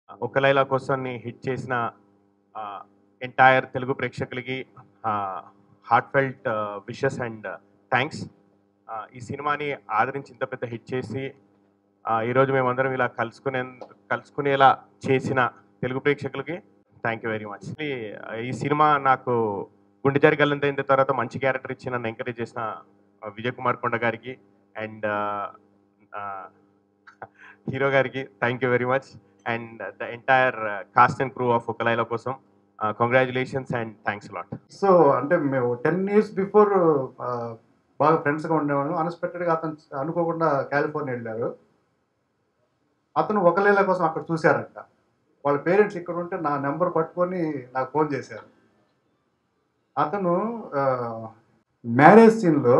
ఒక లైలా కోసాన్ని హిట్ చేసిన ఎంటైర్ తెలుగు ప్రేక్షకులకి heartfelt wishes and thanks. ఈ సినిమాని ఆదరించి ఇంత పెద్ద హిట్ చేసి ఈరోజు మేమందరం ఇలా కలుసుకునేలా చేసిన తెలుగు ప్రేక్షకులకి థ్యాంక్ యూ వెరీ మచ్. ఈ సినిమా నాకు గుండె జారి గల్లంతైన తర్వాత మంచి క్యారెక్టర్ ఇచ్చి నన్ను ఎంకరేజ్ చేసిన విజయ్ కుమార్ కొండ గారికి అండ్ హీరో గారికి thank you very much. And the entire cast and crew of Oka Laila Kosam congratulations and thanks lot. So అంటే మేము 10 years బిఫోర్ బాగా ఫ్రెండ్స్గా ఉండేవాళ్ళం. అన్ఎక్స్పెక్టెడ్గా అతను అనుకోకుండా కాలిఫోర్నియా వెళ్ళారు. అతను ఒక లైలా కోసం అక్కడ చూశారంట. వాళ్ళ పేరెంట్స్ ఇక్కడ ఉంటే నా నెంబర్ పట్టుకొని నాకు ఫోన్ చేశారు. అతను మ్యారేజ్ సీన్లో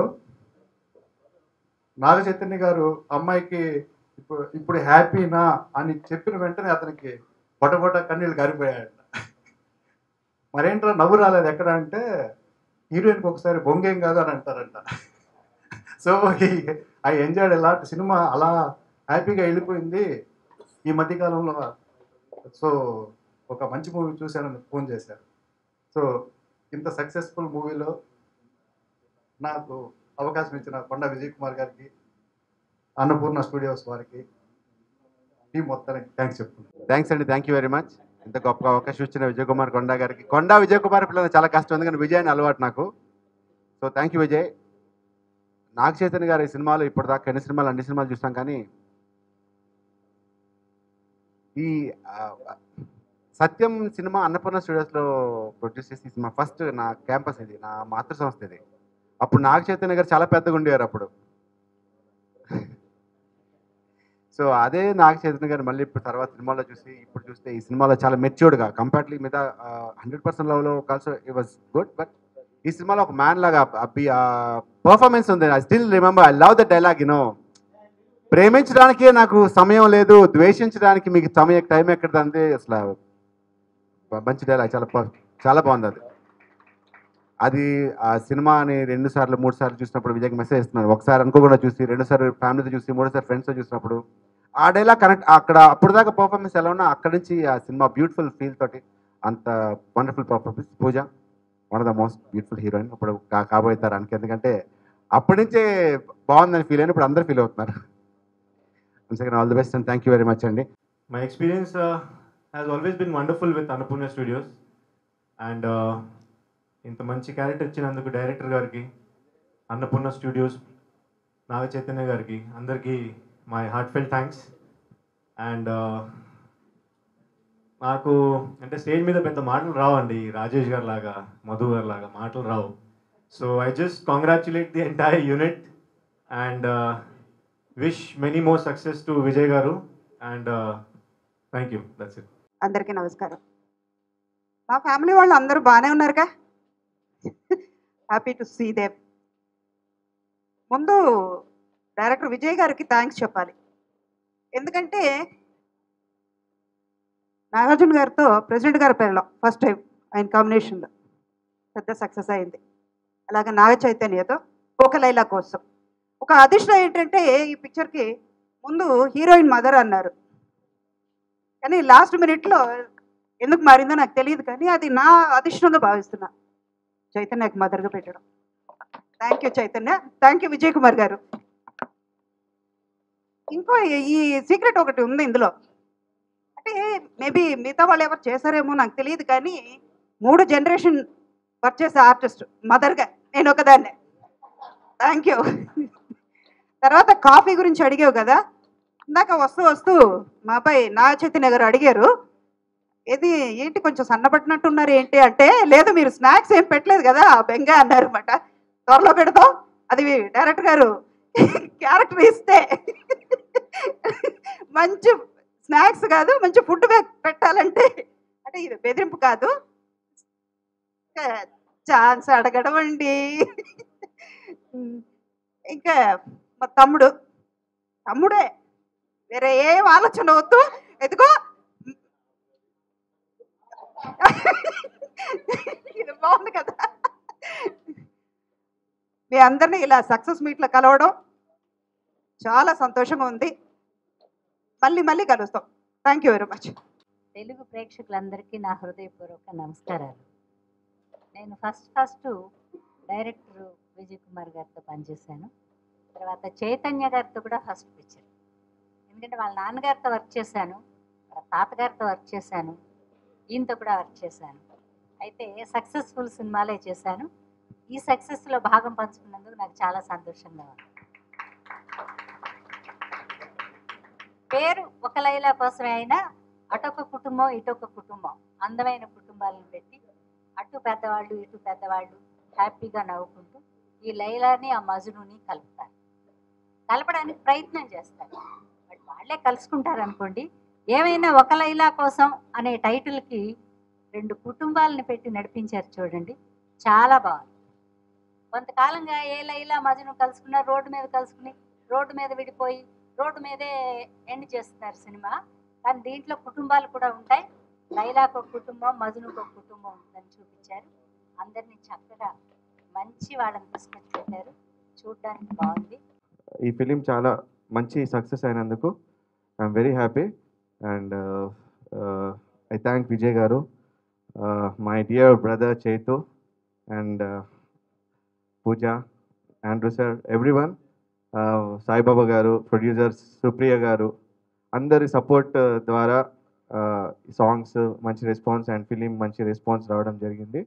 నాగ చైతన్య గారు అమ్మాయికి ఇప్పుడు హ్యాపీనా అని చెప్పిన వెంటనే అతనికి పొటపొట కన్నీళ్ళు గారిపోయాయంట. మరేంట్రా నవ్వు రాలేదు ఎక్కడ అంటే హీరోయిన్కి ఒకసారి బొంగేం కాదు అని అంటారంట. సో ఐ ఎంజాయ్డ్ ఎలాంటి సినిమా అలా హ్యాపీగా వెళ్ళిపోయింది ఈ మధ్యకాలంలో. సో ఒక మంచి మూవీ చూశానని ఫోన్ చేశారు. సో ఇంత సక్సెస్ఫుల్ మూవీలో నాకు అవకాశం ఇచ్చిన కొండ విజయ్ కుమార్ గారికి, అన్నపూర్ణ స్టూడియోస్ వారికి, టీం మొత్తానికి థ్యాంక్స్ చెప్తున్నాను. థ్యాంక్స్ అండి, థ్యాంక్ యూ వెరీ మచ్. ఇంత గొప్ప అవకాశం ఇచ్చిన విజయ్ కుమార్ కొండ గారికి. కొండ విజయ్ కుమార్ పిల్లలు చాలా కష్టం, ఎందుకంటే విజయ్ అని అలవాటు నాకు. So thank you Vijay. Naga Chaitanya గారు ఈ సినిమాలో ఇప్పటిదాకా అన్ని సినిమాలు చూస్తాం, కానీ ఈ సత్యం సినిమా అన్నపూర్ణ స్టూడియోస్లో ప్రొడ్యూస్ చేసి ఈ సినిమా ఫస్ట్ నా క్యాంపస్, ఇది నా మాతృ సంస్థ. ఇది అప్పుడు నాగ చైతన్య గారు చాలా పెద్దగా ఉండేవారు అప్పుడు. సో అదే నాగ చైతన్య గారు మళ్ళీ ఇప్పుడు తర్వాత సినిమాలో ఇప్పుడు చూస్తే ఈ సినిమాలో చాలా మెచ్యూర్డ్గా కంపారిటివ్లీ మీద 100% లవ్లో also it was good. But ఈ సినిమాలో ఒక మ్యాన్ లాగా పర్ఫార్మెన్స్ ఉంది. I still remember, I love the dialogue. ప్రేమించడానికే నాకు సమయం లేదు, ద్వేషించడానికి మీకు టైం ఎక్కడంటే అసలు మంచి డైలాగ్, చాలా బాగుంది అది. అది ఆ సినిమాని 2 సార్లు 3 సార్లు చూసినప్పుడు విజయ్కి మెసేజ్ ఇస్తున్నాను. ఒకసారి అనుకోకుండా చూసి, 2 సార్లు ఫ్యామిలీతో చూసి, 3 సార్లు ఫ్రెండ్స్తో చూసినప్పుడు ఆ డైలాగ్ కనెక్ట్. అప్పుడు దాకా పర్ఫార్మెన్స్ ఎలా ఉన్నా అక్కడి నుంచి ఆ సినిమా బ్యూటిఫుల్ ఫీల్ తోటి అంత wonderful performance. Pooja one of the most beautiful heroine ఇప్పుడు కాబోయే తరానికి. ఎందుకంటే అప్పటి నుంచే బాగుందని ఫీల్ అయిన ఇప్పుడు అందరూ ఫీల్ అవుతున్నారు. Second all the best and thank you very much అండి. My experience has always been wonderful with Annapurna Studios, and ఇంత మంచి క్యారెక్టర్ ఇచ్చినందుకు డైరెక్టర్ గారికి, అన్నపూర్ణ స్టూడియోస్, నాగ చైతన్య గారికి, అందరికీ my heartfelt thanks. And నాకు అంటే స్టేజ్ మీద పెద్ద మాటలు రావండి, రాజేష్ గారు లాగా, మధు గారు లాగా మాటలు రావు. So I just congratulate the entire unit and wish many more success to Vijay గారు. And thank you, that's it. అందరికీ నమస్కారం. మా ఫ్యామిలీ వాళ్ళు అందరూ బాగానే ఉన్నారుగా? Happy to see them. ముందు డైరెక్టర్ విజయ్ గారికి థ్యాంక్స్ చెప్పాలి. ఎందుకంటే నాగార్జున గారితో ప్రెసిడెంట్ గారి పేరులో ఫస్ట్ టైం ఆయన కాంబినేషన్లో పెద్ద సక్సెస్ అయింది. అలాగే నాగ చైతన్యతో ఒక లైలా కోసం ఒక అదిష్టం ఏంటంటే ఈ పిక్చర్కి ముందు హీరోయిన్ మదర్ అన్నారు, కానీ లాస్ట్ మినిట్లో ఎందుకు మారిందో నాకు తెలియదు, కానీ అది నా అదిష్టంగా భావిస్తున్నా చైతన్యకి మదర్గా పెట్టడం. Thank you Chaitanya, thank you Vijay Kumar గారు. ఇంకో ఈ సీక్రెట్ ఒకటి ఉంది ఇందులో, అంటే మేబీ మిగతా వాళ్ళు ఎవరు చేశారేమో నాకు తెలియదు, కానీ 3 జనరేషన్ వర్క్ చేసే ఆర్టిస్ట్ మదర్గా నేను ఒకదాన్నే. Thank you. తర్వాత కాఫీ గురించి అడిగావు కదా, ఇందాక వస్తూ మా అబ్బాయి నాగ చైతన్య గారు అడిగారు, ఏది ఏంటి కొంచెం సన్నబట్టినట్టున్నారు ఏంటి అంటే, లేదు మీరు స్నాక్స్ ఏం పెట్టలేదు కదా బెంగా అన్నారు అనమాట. త్వరలో పెడతాం, అది డైరెక్టర్ గారు క్యారెక్టర్ ఇస్తే మంచి స్నాక్స్ కాదు మంచి ఫుడ్ పెట్టాలంటే, అంటే ఇది బెదిరింపు కాదు, ఛాన్స్ అడగడం అండి. ఇంకా మా తమ్ముడే, వేరే ఏం ఆలోచన వద్దు. ఎదుగో ఇది బాగుంది కదా, మీ అందరినీ ఇలా సక్సెస్ మీట్లో కలవడం చాలా సంతోషంగా ఉంది. మళ్ళీ కలుస్తాం. Thank you very much. ప్రేక్షకులందరికీ నా హృదయపూర్వక నమస్కారాలు. నేను ఫస్ట్ డైరెక్టర్ విజయ్ కుమార్ గారితో పనిచేశాను. తర్వాత చైతన్య గారితో కూడా ఫస్ట్ పిక్చర్. ఎందుకంటే వాళ్ళ నాన్నగారితో వర్క్ చేశాను, వాళ్ళ తాతగారితో వర్క్ చేశాను, ఈయనతో కూడా వర్క్ చేశాను. అయితే సక్సెస్ఫుల్ సినిమాలే చేశాను. ఈ సక్సెస్లో భాగం పంచుకున్నందుకు నాకు చాలా సంతోషంగా ఉంది. పేరు ఒక లైలా కోసమే అయినా అటొక కుటుంబం ఇటొక కుటుంబం, అందమైన కుటుంబాలను పెట్టి అటు పెద్దవాళ్ళు ఇటు పెద్దవాళ్ళు హ్యాపీగా నవ్వుకుంటూ ఈ లైలాని ఆ మజునుని కలుపుతారు, కలపడానికి ప్రయత్నం చేస్తారు. బట్ వాళ్ళే కలుసుకుంటారు అనుకోండి. ఏమైనా ఒక లైలా కోసం అనే టైటిల్కి 2 కుటుంబాలను పెట్టి నడిపించారు చూడండి, చాలా బాగుంది. కొంతకాలంగా ఏ లైలా మజను కలుసుకున్నా రోడ్డు మీద కలుసుకుని రోడ్డు మీద విడిపోయి రోడ్డు మీదే ఎండ్ చేస్తున్నారు సినిమా. కానీ దీంట్లో కుటుంబాలు కూడా ఉంటాయి. లైలాకు ఒక కుటుంబం, మజనుకు ఒక కుటుంబం ఉంటుందని చూపించారు. అందరినీ చక్కగా మంచి వాళ్ళని తీసుకొచ్చి పెట్టారు, చూడడానికి బాగుంది. ఈ ఫిలిం చాలా మంచి సక్సెస్ అయినందుకు I'm very happy and I thank Vijay గారు, my dear brother Chaitu and Pooja, Andrew sir, everyone, Saibaba గారు, ప్రొడ్యూసర్స్ సుప్రియ గారు, అందరి సపోర్ట్ ద్వారా సాంగ్స్ మంచి రెస్పాన్స్ అండ్ ఫిలిం మంచి రెస్పాన్స్ రావడం జరిగింది.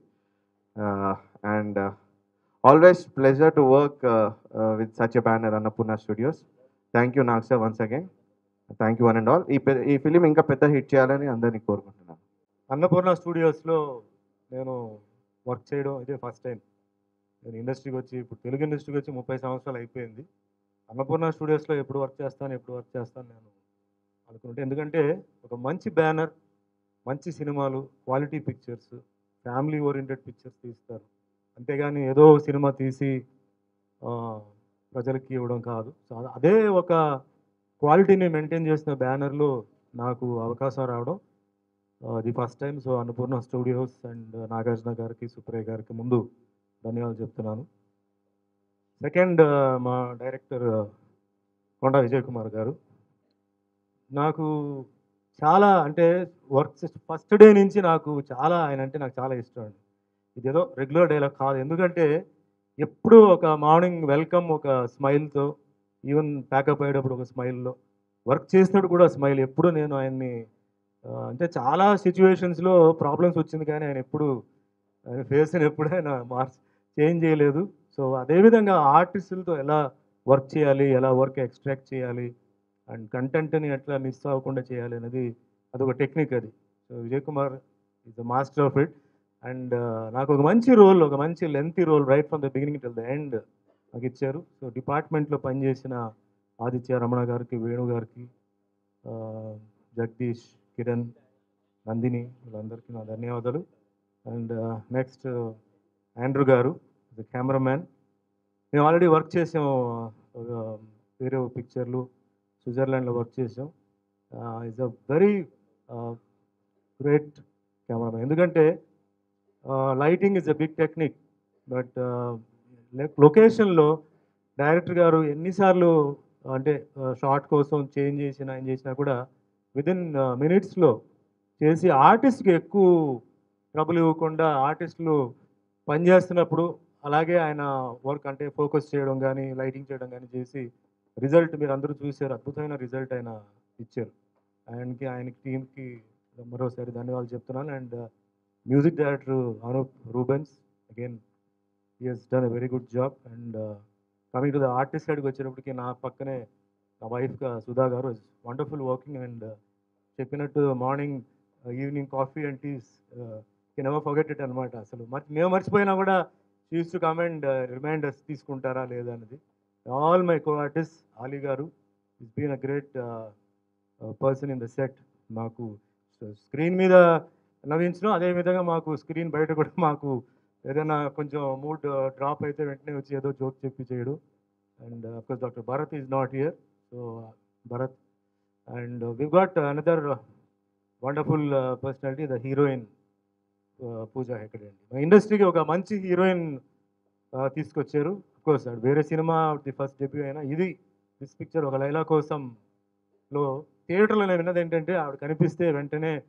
And always pleasure to work with such a banner Annapurna Studios. Thank you Nag sir once again, thank you one and all. ఈ film ఇంకా పెద్ద హిట్ చేయాలని అందరినీ కోరుకుంటున్నాను. అన్నపూర్ణ స్టూడియోస్లో నేను వర్క్ చేయడం ఇదే ఫస్ట్ టైం. నేను ఇండస్ట్రీకి వచ్చి ఇప్పుడు తెలుగు ఇండస్ట్రీకి వచ్చి 30 సంవత్సరాలు అయిపోయింది. అన్నపూర్ణ స్టూడియోస్లో ఎప్పుడు వర్క్ చేస్తాను నేను అనుకుంటే, ఎందుకంటే ఒక మంచి బ్యానర్, మంచి సినిమాలు, quality pictures, family oriented pictures తీస్తారు. అంతేగాని ఏదో సినిమా తీసి ప్రజలకి ఇవ్వడం కాదు. సో అదే ఒక క్వాలిటీని మెయింటైన్ చేసిన బ్యానర్లో నాకు అవకాశం రావడం the first time. So Annapurna Studios and Nagarjuna గారికి, సుప్రియ గారికి ముందు ధన్యవాదాలు చెప్తున్నాను. సెకండ్, మా డైరెక్టర్ కొండా విజయ్ కుమార్ గారు. నాకు చాలా అంటే వర్క్ ఫస్ట్ డే నుంచి నాకు చాలా ఆయన అంటే నాకు చాలా ఇష్టం అండి. ఇదేదో రెగ్యులర్ డైలాగ్ కాదు, ఎందుకంటే ఎప్పుడు ఒక మార్నింగ్ వెల్కమ్ ఒక స్మైల్తో, ఈవెన్ ప్యాకప్ అయ్యేటప్పుడు ఒక స్మైల్లో, వర్క్ చేసినప్పుడు కూడా స్మైల్. ఎప్పుడు నేను ఆయన్ని అంటే చాలా సిచ్యువేషన్స్లో ప్రాబ్లమ్స్ వచ్చింది, కానీ ఆయన ఫేస్ని ఎప్పుడు ఆయన చేంజ్ చేయలేదు. సో అదేవిధంగా ఆర్టిస్టులతో ఎలా వర్క్ చేయాలి, ఎలా వర్క్ ఎక్స్ట్రాక్ట్ చేయాలి అండ్ కంటెంట్ని ఎట్లా మిస్ అవ్వకుండా చేయాలి అనేది అదొక టెక్నిక్ అది. So Vijay Kumar is the master of it. And నాకు ఒక మంచి రోల్, ఒక మంచి lengthy role right from the beginning till the end నాకు ఇచ్చారు. సో డిపార్ట్మెంట్లో పనిచేసిన ఆదిత్య, రమణ గారికి, వేణు గారికి, జగదీష్, కిరణ్, నందిని, వీళ్ళందరికీ నా ధన్యవాదాలు. అండ్ నెక్స్ట్ ఆండ్రూ గారు, ద కెమెరామ్యాన్. మేము ఆల్రెడీ వర్క్ చేసాం, వేరే పిక్చర్లు స్విట్జర్లాండ్లో వర్క్ చేసాం. Is a very great cameraman. ఎందుకంటే lighting is a big technique, but లొకేషన్లో డైరెక్టర్ గారు ఎన్నిసార్లు అంటే షార్ట్ కోసం చేంజ్ చేసినా కూడా విదిన్ మినిట్స్లో చేసి ఆర్టిస్ట్కి ఎక్కువ ట్రబుల్ ఇవ్వకుండా ఆర్టిస్టులు పనిచేస్తున్నప్పుడు అలాగే ఆయన వర్క్ అంటే ఫోకస్ చేయడం కానీ లైటింగ్ చేయడం కానీ చేసి రిజల్ట్ మీరు అందరూ చూశారు, అద్భుతమైన రిజల్ట్ ఆయన ఇచ్చారు. ఆయనకి టీంకి మరోసారి ధన్యవాదాలు చెప్తున్నాను. And music director Anoop Rubens, again he has done a very good job. And coming to the artist సైడ్కి వచ్చేటప్పటికి నా పక్కనే నా వైఫ్గా సుధా గారు ఇస్ వండర్ఫుల్ వర్కింగ్. అండ్ చెప్పినట్టు morning evening coffee and teas can never forget it అనమాట. అసలు మేము మర్చిపోయినా కూడా she uses to come and reminders తీసుకుంటారా లేదా అనేది. All my co artist, Ali గారు is been a great person in the set. మాకు స్క్రీన్ మీద నవ్వించడం, అదేవిధంగా మాకు స్క్రీన్ బయట కూడా మాకు ఏదైనా కొంచెం మూడ్ డ్రాప్ అయితే వెంటనే వచ్చి ఏదో జోక్ చెప్పి చేయడు. And of course doctor Bharat is not here, so Bharat. And we got another wonderful personality, the heroine Pooja Hegde అండి. మా ఇండస్ట్రీకి ఒక మంచి హీరోయిన్ తీసుకొచ్చారు. అఫ్కోర్స్ వేరే సినిమా ది ఫస్ట్ డెబ్యూ అయినా దిస్ పిక్చర్ ఒక లైలా కోసంలో థియేటర్లో నేను విన్నది ఏంటంటే ఆవిడ కనిపిస్తే వెంటనే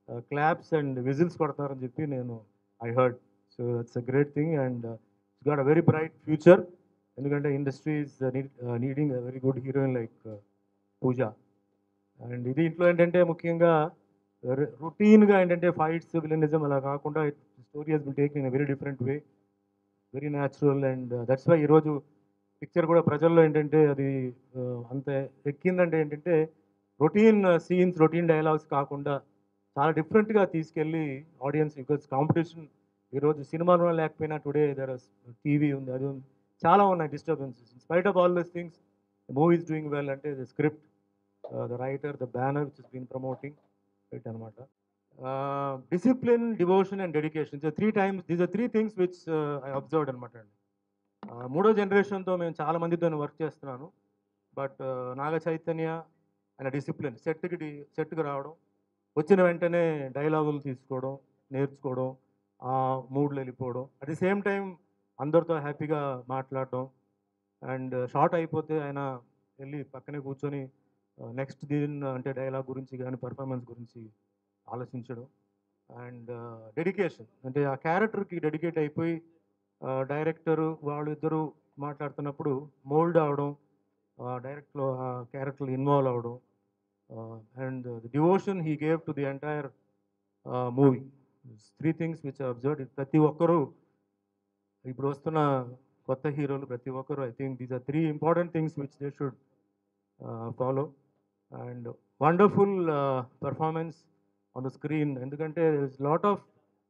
క్లాప్స్ అండ్ విజిల్స్ కొడతారని చెప్పి నేను I heard. So that's a great thing and it's got a very bright future. ఎందుకంటే industry is needing a very good heroine like Pooja. And ఇది ఇంట్లో ఏంటంటే ముఖ్యంగా రొటీన్గా ఏంటంటే ఫైట్స్ విలనిజం అలా కాకుండా story he's been taking in very different way, very natural. And that's why ఈరోజు పిక్చర్ కూడా ప్రజల్లో ఏంటంటే అది అంత ఎక్కిందంటే ఏంటంటే రొటీన్ సీన్స్ రొటీన్ డైలాగ్స్ కాకుండా చాలా డిఫరెంట్గా తీసుకెళ్ళి ఆడియన్స్, బికాజ్ కాంపిటీషన్ ఈరోజు సినిమాలో లేకపోయినా టుడే దర్ టీవీ ఉంది, అది ఉంది, చాలా ఉన్నాయి disturbances. In spite of all these things movie is doing well. అంటే the script, the writer, the banner which is been promoting it అనమాట. Discipline, devotion and dedication, these are three things which I observed అనమాట అండి. మూడో జనరేషన్తో మేము చాలా మందితో work చేస్తున్నాను. But Naga Chaitanya ఆయన డిసిప్లిన్, సెట్కి రావడం, వచ్చిన వెంటనే డైలాగులు తీసుకోవడం, నేర్చుకోవడం, ఆ మూడ్లో వెళ్ళిపోవడం, అట్ ది సేమ్ టైం అందరితో హ్యాపీగా మాట్లాడడం. అండ్ షార్ట్ అయిపోతే ఆయన వెళ్ళి పక్కనే కూర్చొని నెక్స్ట్ అంటే డైలాగ్ గురించి కానీ పర్ఫార్మెన్స్ గురించి ఆలోచించడం. అండ్ డెడికేషన్, అంటే ఆ క్యారెక్టర్కి డెడికేట్ అయిపోయి డైరెక్టరు వాళ్ళిద్దరూ మాట్లాడుతున్నప్పుడు మోల్డ్ అవడం, డైరెక్ట్లో ఆ క్యారెక్టర్లు ఇన్వాల్వ్ అవడం. And the devotion he gave to the entire movie. Three things which observed. ప్రతి ఒక్కరూ ఇప్పుడు వస్తున్న కొత్త హీరోలు ప్రతి ఒక్కరు, I think these are three important things which they should follow. And wonderful performance on the screen. ఎందుకంటే లాట్ ఆఫ్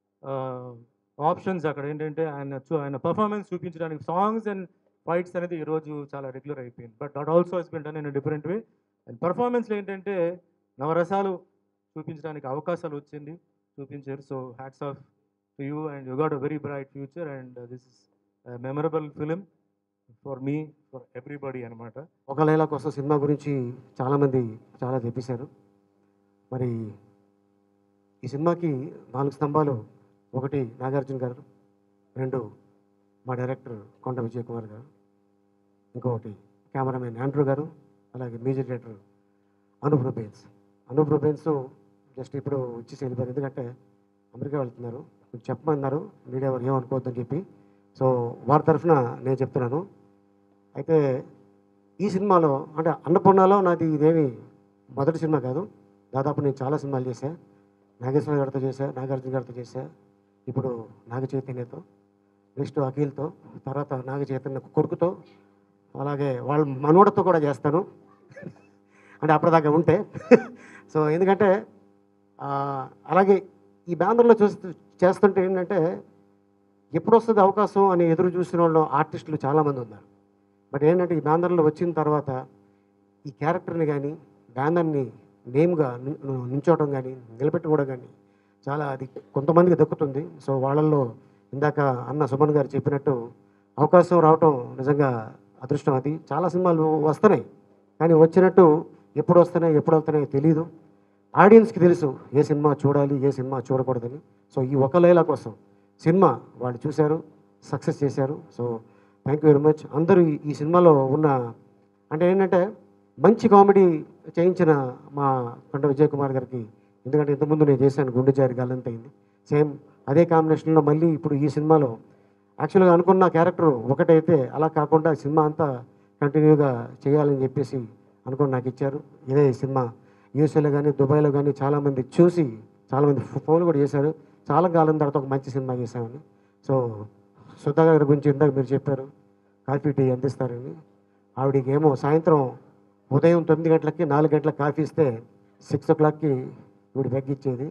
ఆప్షన్స్ అక్కడ. ఏంటంటే ఆయన పర్ఫార్మెన్స్ చూపించడానికి సాంగ్స్ అండ్ ఫైట్స్ అనేది ఈరోజు చాలా రెగ్యులర్ అయిపోయింది. But that also he's been done in different way. And పర్ఫార్మెన్స్లో ఏంటంటే నవరసాలు చూపించడానికి అవకాశాలు చూపించారు. So hats off to you and you got a very bright future and this is memorable film for me, for everybody అనమాట. Oka Laila Kosam cinema గురించి చాలామంది చాలా చెప్పేశారు. మరి ఈ సినిమాకి 4 స్తంభాలు. ఒకటి నాగార్జున గారు, 2 మా డైరెక్టర్ కొండ విజయ్ కుమార్ గారు, ఇంకొకటి కెమెరామెన్ ఆండ్రూ గారు, అలాగే music director Anoop Rubens just ఇప్పుడు వచ్చేసి వెళ్ళిపోయారు. ఎందుకంటే అమెరికా వెళ్తున్నారు, కొంచెం చెప్పమన్నారు మీడియా వారు ఏమనుకోవద్దని చెప్పి. సో వారి తరఫున నేను చెప్తున్నాను. అయితే ఈ సినిమాలో అంటే అన్నపూర్ణలో నాది ఇదేమి మొదటి సినిమా కాదు. దాదాపు నేను చాలా సినిమాలు చేశాను. నాగేశ్వర గారితో చేశాను, నాగార్జున గారితో చేశాను, ఇప్పుడు నాగ చైతన్యతో, నెక్స్ట్ అఖిల్తో, తర్వాత నాగ చైతన్య కొడుకుతో, అలాగే వాళ్ళ మనోడతో కూడా చేస్తాను. అంటే అప్పటిదాకా ఉంటే. సో ఎందుకంటే అలాగే ఈ బ్యానర్లో చేస్తుంటే ఏంటంటే ఎప్పుడు వస్తుంది అవకాశం అని ఎదురు చూసిన వాళ్ళు ఆర్టిస్టులు చాలామంది ఉన్నారు. బట్ ఏంటంటే ఈ బ్యానర్లో వచ్చిన తర్వాత ఈ క్యారెక్టర్ని కానీ బ్యానర్ని నేమ్గా నించోవడం కానీ నిలబెట్టుకోవడం కానీ చాలా అది కొంతమందికి దక్కుతుంది. సో వాళ్ళల్లో ఇందాక అన్న సుమన్ గారు చెప్పినట్టు అవకాశం రావటం నిజంగా అదృష్టం. అది చాలా సినిమాలు వస్తున్నాయి కానీ వచ్చినట్టు ఎప్పుడు వస్తున్నాయో తెలియదు. ఆడియన్స్కి తెలుసు ఏ సినిమా చూడాలి, ఏ సినిమా చూడకూడదని. సో ఈ ఒక లైలా కోసం సినిమా వాళ్ళు చూశారు, సక్సెస్ చేశారు. So thank you very much. అందరూ ఈ సినిమాలో ఉన్న అంటే ఏంటంటే మంచి కామెడీ చేయించిన మా కొండ విజయ్ కుమార్ గారికి, ఎందుకంటే ఇంతకుముందు నేను చేశాను గుండె జారి గాలంతైంది, సేమ్ అదే కాంబినేషన్లో మళ్ళీ ఇప్పుడు ఈ సినిమాలో యాక్చువల్గా అనుకున్న క్యారెక్టర్ ఒకటైతే అలా కాకుండా సినిమా అంతా కంటిన్యూగా చేయాలని చెప్పేసి అనుకుని నాకు ఇచ్చారు. ఇదే సినిమా యూఎస్ఏలో కానీ దుబాయ్లో కానీ చాలామంది చూసి చాలామంది ఫోన్లు కూడా చేశారు, చాలా కాలం తర్వాత ఒక మంచి సినిమా చేశామని. సో సుధా గారి గురించి ఇందాక మీరు చెప్పారు, కాఫీ టీ అందిస్తారని. ఆవిడకి ఏమో సాయంత్రం ఉదయం 9 గంటలకి 4 గంటలకు కాఫీ ఇస్తే 6 o'clockకి వీడు బెగ్గిచ్చేది.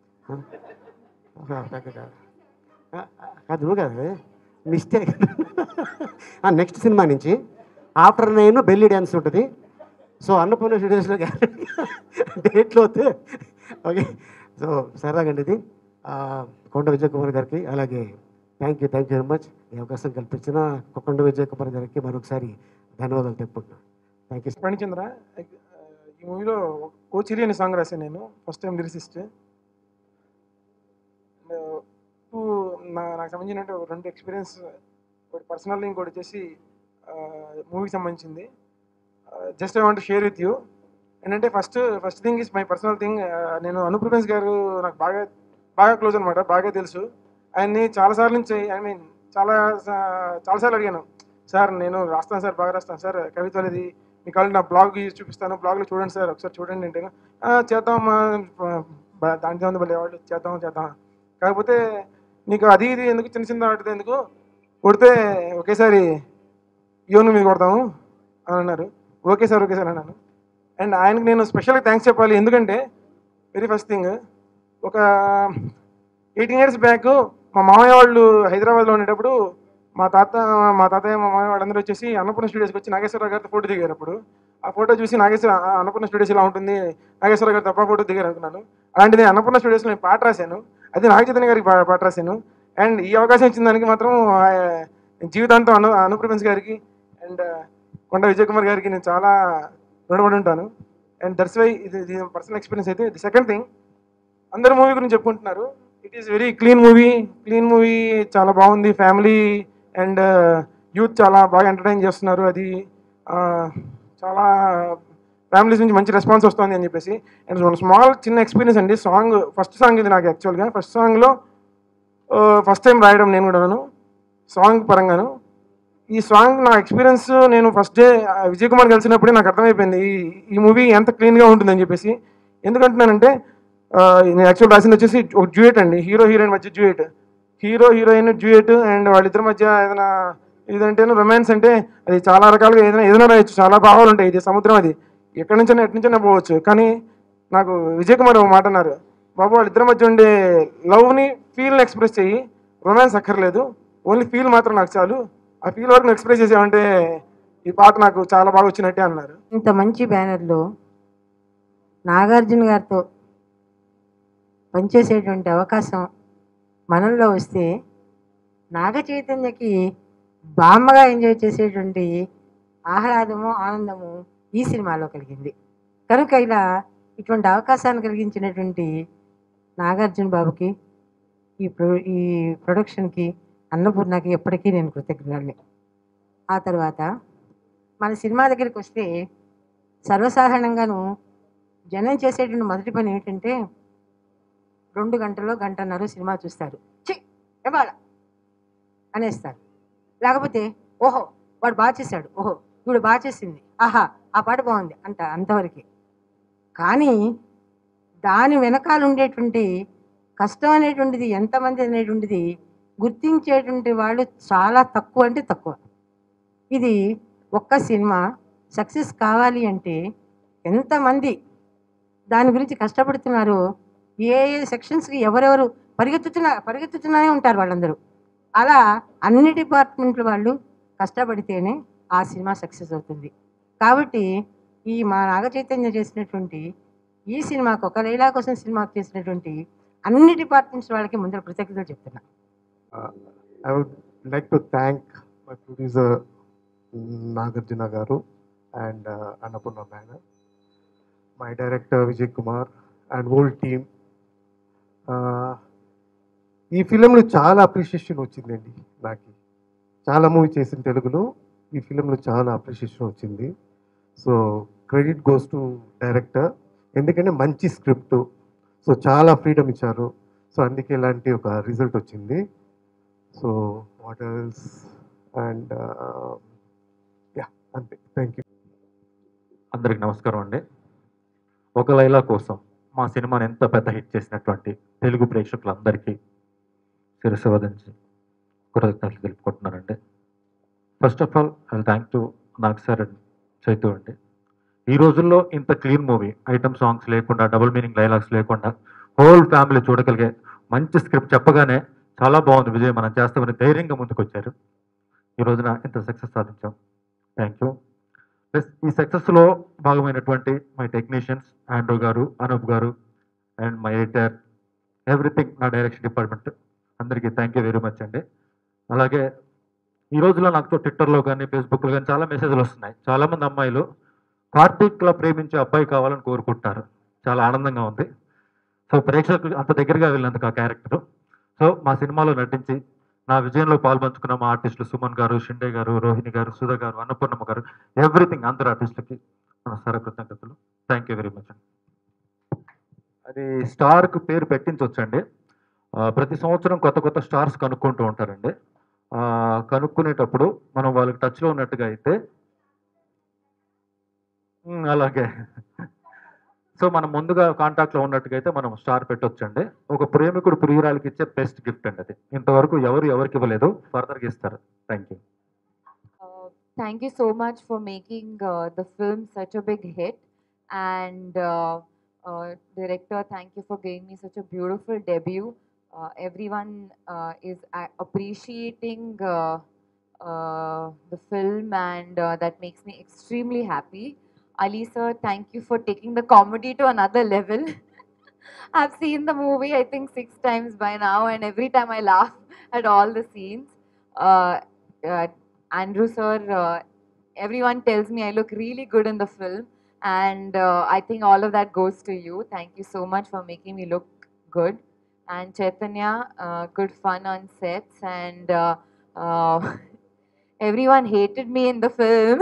కాదు నువ్వు కదా మిస్టేక్. నెక్స్ట్ సినిమా నుంచి ఆఫ్టర్ 9 బెల్లీ డ్యాన్స్ ఉంటుంది. సో అన్నపూర్ణ స్టూడియోస్లో డేట్లో వస్తే ఓకే. సో సరదాగండి ఇది. కొండ విజయ్ కుమార్ గారికి అలాగే థ్యాంక్ యూ వెరీ మచ్. ఈ అవకాశం కల్పించిన కొండ విజయ్ కుమార్ గారికి మరొకసారి ధన్యవాదాలు తెలుపుకుంటున్నాను. Thank you. ఫణిచంద్ర, ఈ మూవీలో కోచిరి అనే సాంగ్ రాశాను నేను, ఫస్ట్ టైం లిరిసిస్ట్. నాకు సంబంధించిన 2 ఎక్స్పీరియన్స్, ఒకటి పర్సనల్, ఇంకోటి వచ్చేసి మూవీకి సంబంధించింది. Just I want to share with you. ఏంటంటే first thing is my personal thing. నేను అనూప్ రూబెన్స్ గారు నాకు బాగా క్లోజ్ అనమాట, బాగా తెలుసు. ఆయన్ని చాలాసార్లు నుంచి చాలాసార్లు అడిగాను, సార్ నేను రాస్తాను సార్, బాగా రాస్తాను సార్ కవితలు, ఇది మీకు కావాలి నా బ్లాగ్ చూపిస్తాను, బ్లాగ్లో చూడండి సార్ ఒకసారి చూడండి అంటే, చేద్దామమ్మా, దాంట్లో ఉంది భలే వాళ్ళు, చేద్దాం. కాకపోతే నీకు అది ఇది ఎందుకు, చిన్న వాటిది ఎందుకు, కొడితే ఒకేసారి యోను మీద కొడతాము అని అన్నారు. ఓకే సార్ అన్నాను. అండ్ ఆయనకి నేను స్పెషల్గా థ్యాంక్స్ చెప్పాలి. ఎందుకంటే వెరీ ఫస్ట్ థింగ్, ఒక 18 years బ్యాక్ మా మామయ్య వాళ్ళు హైదరాబాద్లో ఉండేటప్పుడు మా తాతయ్య మా మామయ్య వాళ్ళందరూ వచ్చేసి అన్నపూర్ణ స్టూడియోస్కి వచ్చి నాగేశ్వరరావు గారితో ఫోటో దిగారు. అప్పుడు ఆ ఫోటో చూసి అన్నపూర్ణ స్టూడియోస్ ఇలా ఉంటుంది, నాగేశ్వరరావు గారు తప్ప ఫోటో దిగారు అనుకున్నాను. అలాంటిది అన్నపూర్ణ స్టూడియోస్లో నేను పాట రాశాను, అది నాగ చైతన్య గారికి పాట రాశాను. అండ్ ఈ అవకాశం ఇచ్చిన దానికి మాత్రం జీవితాంతం అనూప్ రూబెన్స్ గారికి అండ్ కొండ విజయ్ కుమార్ గారికి నేను చాలా రుణపడి ఉంటాను. అండ్ దట్స్ వై ఇది పర్సనల్ ఎక్స్పీరియన్స్. అయితే ది సెకండ్ థింగ్, అందరు మూవీ గురించి చెప్పుకుంటున్నారు. It is very clean movie, చాలా బాగుంది. ఫ్యామిలీ అండ్ యూత్ చాలా బాగా ఎంటర్టైన్ చేస్తున్నారు. అది చాలా ఫ్యామిలీస్ నుంచి మంచి రెస్పాన్స్ వస్తుంది అని చెప్పేసి. అండ్ చిన్న ఎక్స్పీరియన్స్ అండి. ఫస్ట్ సాంగ్ ఇది నాకు యాక్చువల్గా. ఫస్ట్ సాంగ్లో ఫస్ట్ టైం రాయడం నేను కూడాను, సాంగ్ పరంగాను. ఈ సాంగ్ నా ఎక్స్పీరియన్స్, నేను ఫస్ట్ డే విజయ్ కుమార్ కలిసినప్పుడే నాకు అర్థమైపోయింది ఈ మూవీ ఎంత క్లీన్గా ఉంటుందని చెప్పేసి. ఎందుకంటున్నానంటే నేను యాక్చువల్ రాసింది వచ్చేసి ఒక డ్యూయట్ అండి, హీరో హీరోయిన్ మధ్య duet, hero heroine duet. And వాళ్ళిద్దరి మధ్య ఏదైనా ఇదంటేనో రొమాన్స్ అంటే అది చాలా రకాలుగా ఏదైనా రాయొచ్చు, చాలా భావాలు ఉంటాయి. ఇది సముద్రం, అది ఎక్కడి నుంచైనా పోవచ్చు. కానీ నాకు విజయ్ కుమార్ ఒక మాట అన్నారు, బాబు వాళ్ళిద్దరి మధ్య ఉండే లవ్ని, ఫీల్ని ఎక్స్ప్రెస్ చెయ్యి, రొమాన్స్ అక్కర్లేదు, ఓన్లీ ఫీల్ మాత్రం నాకు చాలు, ఆ ఫీల్ వరకు ఎక్స్ప్రెస్ చేసామంటే ఈ పాట నాకు చాలా బాగా వచ్చినట్టే అన్నారు. ఇంత మంచి బ్యానర్లో నాగార్జున గారితో పనిచేసేటువంటి అవకాశం మనలో వస్తే నాగ చైతన్యకి బామ్మగా ఎంజాయ్ చేసేటువంటి ఆహ్లాదము, ఆనందము ఈ సినిమాలో కలిగింది. కనుక ఇలా ఇటువంటి అవకాశాన్ని కలిగించినటువంటి నాగార్జున బాబుకి, ఈ ప్రొడక్షన్కి, అన్నపూర్ణకి ఎప్పటికీ నేను కృతజ్ఞురాలిని. ఆ తర్వాత మన సినిమా దగ్గరికి వస్తే సర్వసాధారణంగాను జనం చేసేటువంటి మొదటి పని ఏంటంటే 2 గంటలో గంటన్నర సినిమా చూస్తారు, ఇవాళ అనేస్తారు. లేకపోతే ఓహో వాడు బాగా చేశాడు, ఓహో వీడు బాగా చేసింది, ఆహా ఆ పాట బాగుంది అంతవరకు. కానీ దాని వెనకాల ఉండేటువంటి కష్టం అనేటువంటిది, ఎంతమంది అనేటువంటిది గుర్తించేటువంటి వాళ్ళు చాలా తక్కువ, అంటే తక్కువ. ఇది ఒక్క సినిమా సక్సెస్ కావాలి అంటే ఎంతమంది దాని గురించి కష్టపడుతున్నారో, ఏ సెక్షన్స్కి ఎవరెవరు పరిగెత్తుతూనే ఉంటారు వాళ్ళందరూ. అలా అన్ని డిపార్ట్మెంట్ల వాళ్ళు కష్టపడితేనే ఆ సినిమా సక్సెస్ అవుతుంది. కాబట్టి ఈ మా నాగ చైతన్య చేసినటువంటి ఈ సినిమాకు, ఒక లైలా కోసం సినిమాకు చేసినటువంటి అన్ని డిపార్ట్మెంట్స్ వాళ్ళకి ముందర కృతజ్ఞతలు చెప్తున్నా. I would like to thank my producer Nagarjuna Garu and Annapurna Banner, my director Vijay Kumar and whole team. ఈ ఫిలింలో చాలా అప్రిషియేషన్ వచ్చిందండి. నాకు చాలా మూవీ చేసిన తెలుగులో ఈ ఫిలింలో చాలా అప్రిషియేషన్ వచ్చింది. So credit goes to director, ఎందుకంటే మంచి స్క్రిప్ట్, సో చాలా ఫ్రీడమ్ ఇచ్చారు. సో అందుకే ఇలాంటి ఒక రిజల్ట్ వచ్చింది. So what else and yeah, అంతే. Thank you. అందరికి నమస్కారం అండి. ఒక లైలా కోసం మా సినిమాని ఎంత పెద్ద హిట్ చేసినటువంటి తెలుగు ప్రేక్షకులందరికీ శిరస్సు వదించి కృతజ్ఞతలు తెలుపుకుంటున్నానండి. First of all I will thank to Nag sir and Chaitu అండి. ఈ రోజుల్లో ఇంత క్లీన్ మూవీ, ఐటమ్ సాంగ్స్ లేకుండా, డబుల్ మీనింగ్ డైలాగ్స్ లేకుండా హోల్ ఫ్యామిలీ చూడగలిగే మంచి స్క్రిప్ట్ చెప్పగానే చాలా బాగుంది విజయ్, మనం చేస్తామని ధైర్యంగా ముందుకు వచ్చారు. ఈ రోజున ఇంత సక్సెస్ సాధించాం. Thank you. ప్లస్ ఈ సక్సెస్లో భాగమైనటువంటి మై టెక్నీషియన్స్ ఆండ్రూ గారు, అనూప్ గారు అండ్ మై ఎడిటర్, ఎవ్రీథింగ్, నా డైరెక్షన్ డిపార్ట్మెంట్ అందరికీ థ్యాంక్ యూ వెరీ మచ్ అండి. అలాగే ఈ రోజులో నాకు ట్విట్టర్లో కానీ ఫేస్బుక్లో కానీ చాలా మెసేజ్లు వస్తున్నాయి. చాలామంది అమ్మాయిలు కార్తీక్లా ప్రేమించే అబ్బాయి కావాలని కోరుకుంటున్నారు. చాలా ఆనందంగా ఉంది. సో ప్రేక్షకులు అంత దగ్గరగా వెళ్ళినందుకు ఆ క్యారెక్టరు. సో మా సినిమాలో నటించి నా విజయంలో పాల్పంచుకున్న మా ఆర్టిస్టులు సుమన్ గారు, షిండే గారు, రోహిణి గారు, సుధా గారు, అన్నపూర్ణమ్మ గారు, ఎవ్రీథింగ్ అందరు ఆర్టిస్టులకి మనసారా కృతజ్ఞతలు. థ్యాంక్ యూ వెరీ మచ్ అండి. అది స్టార్కు పేరు పెట్టించవచ్చండి. ప్రతి సంవత్సరం కొత్త కొత్త స్టార్స్ కనుక్కుంటూ ఉంటారండి. కనుక్కునేటప్పుడు మనం వాళ్ళకి టచ్లో ఉన్నట్టుగా అయితే అలాగే సో మనం ముందుగా కాంటాక్ట్లో ఉన్నట్టుగా అయితే మనం స్టార్ పెట్టొచ్చండి. ఒక ప్రేమికుడు ప్రియురాలకి ఇచ్చే బెస్ట్ గిఫ్ట్ అండి అది. ఇంతవరకు ఎవరికి ఇవ్వలేదు, ఫర్దర్గా ఇస్తారు. Thank you. Thank you so much for making the film such a big hit. And director, thank you for giving me such a beautiful debut. Everyone is appreciating the film, and that makes me extremely happy. Ali sir, thank you for taking the comedy to another level. I've seen the movie I think 6 times by now, and every time I laugh at all the scenes. Andrew sir, everyone tells me I look really good in the film, and I think all of that goes to you. Thank you so much for making me look good. And Chaitanya, good fun on sets, and everyone hated me in the film.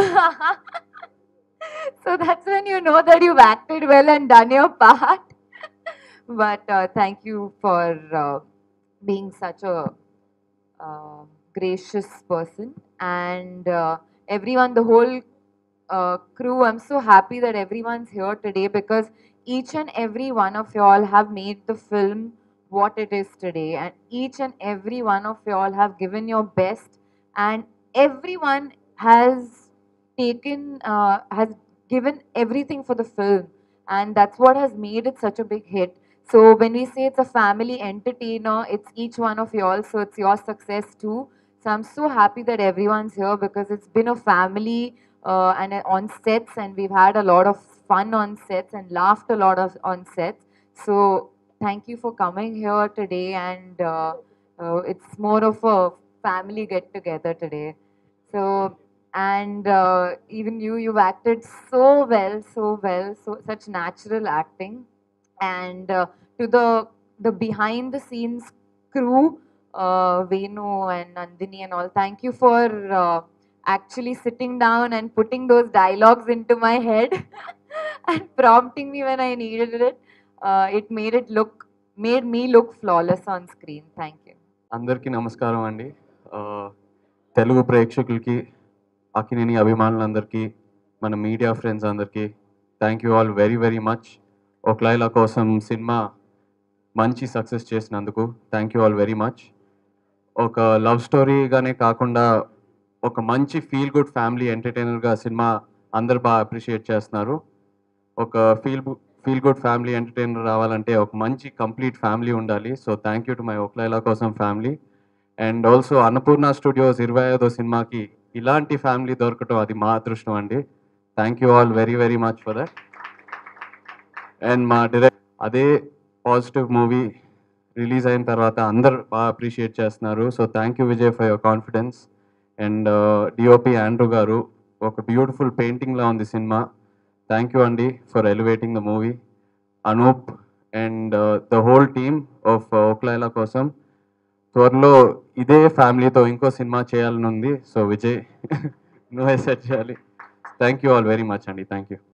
So that's when you know that you've acted well and done your part. But thank you for being such a gracious person. And everyone, the whole crew, I'm so happy that everyone's here today, because each and every one of y'all have made the film what it is today, and each and every one of y'all have given your best, and everyone has given everything for the film, and that's what has made it such a big hit. So when we say it's a family entertainer, it's each one of y'all, so it's your success too. So I'm so happy that everyone's here, because it's been a family and on sets, and we've had a lot of fun on sets and laughed a lot on sets. So thank you for coming here today, and it's more of a family get together today. So, and even you've acted so well, so such natural acting. And to the behind the scenes crew, Venu and Nandini and all, thank you for actually sitting down and putting those dialogues into my head and prompting me when I needed it. It made me look flawless on screen. Thank you. అందరికీ నమస్కారం అండి. తెలుగు ప్రేక్షకులకి, అక్కినేని అభిమానులందరికీ, మన media friends అందరికీ thank you all very very much. Oka Laila Kosam cinema మంచి success చేసినందుకు థ్యాంక్ యూ ఆల్ వెరీ మచ్. ఒక లవ్ స్టోరీగానే కాకుండా ఒక మంచి ఫీల్ గుడ్ ఫ్యామిలీ ఎంటర్టైనర్గా సినిమా అందరు బాగా అప్రిషియేట్ చేస్తున్నారు. ఒక ఫీల్ గుడ్ ఫ్యామిలీ ఎంటర్టైనర్ రావాలంటే ఒక మంచి కంప్లీట్ ఫ్యామిలీ ఉండాలి. So thank you to my Oka Laila Kosam family. And also Annapurna studios 25వ సినిమాకి ఇలాంటి ఫ్యామిలీ దొరకటం అది మా అదృష్టం అండి. Thank you all very very much for that. And మా అదే పాజిటివ్ మూవీ రిలీజ్ అయిన తర్వాత అందరు బాగా అప్రిషియేట్ చేస్తున్నారు. So thank you Vijay for your confidence. And DOP Andrew గారు, ఒక బ్యూటిఫుల్ పెయింటింగ్లా ఉంది సినిమా. థ్యాంక్ యూ అండి for elevating the movie. Anoop and the whole team of Oka Laila కోసం త్వరలో ఇదే ఫ్యామిలీతో ఇంకో సినిమా చేయాలని ఉంది. సో విజయ్ నువ్వే సెట్ చేయాలి. Thank you all very much అండి. Thank you.